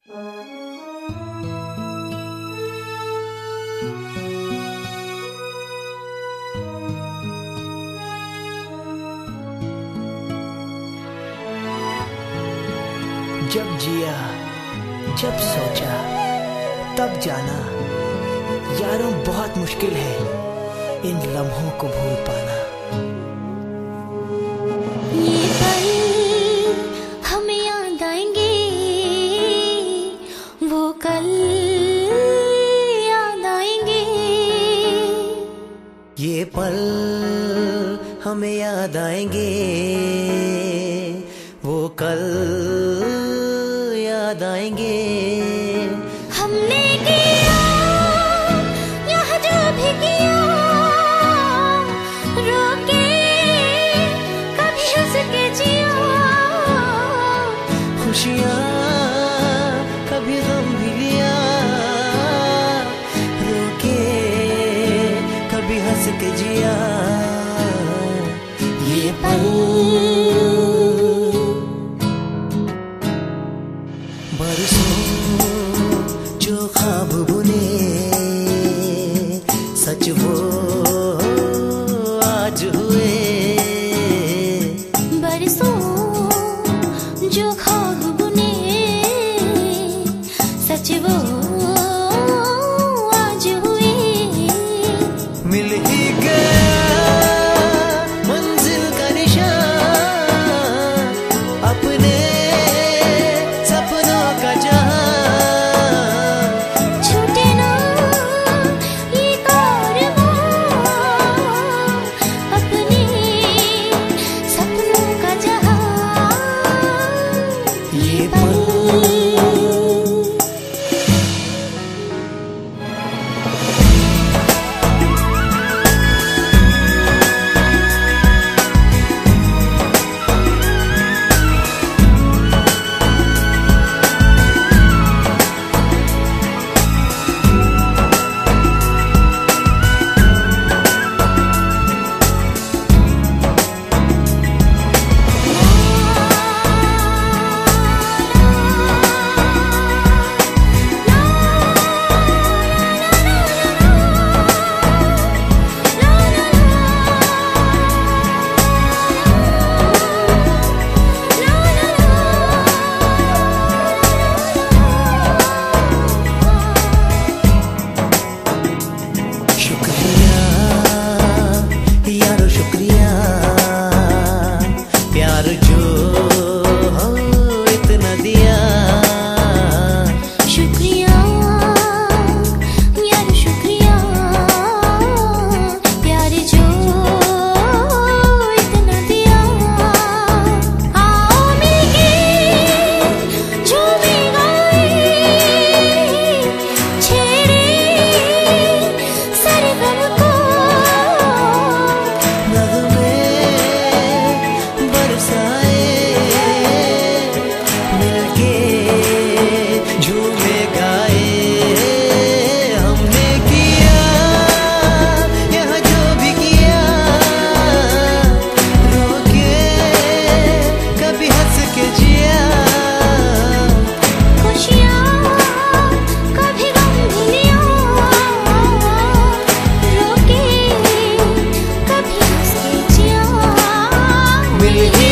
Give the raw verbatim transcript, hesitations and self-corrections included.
जब जिया, जब सोचा, तब जाना, यारों बहुत मुश्किल है इन लम्हों को भूल पाना। ये पल हमें याद आएंगे, वो कल याद आएंगे। ये पल हमें याद आएंगे, वो कल याद आएंगे। हमने किया यहाँ जो भी किया, रोके कभी हंस के जिया। खुशियाँ कभी गम भी लिया, रोके कभी हंस के जिया। ये पल बरसों जो ख्वाब बुने, सच वो आज हुए। बरसों जो ख्वाब बुने, सच वो आज हुए। मिल ही गया मंजिल का निशान, अपने सपनों का जहां। छूटे ना ये कारवां, अपने सपनों का जहां। ये पल मिल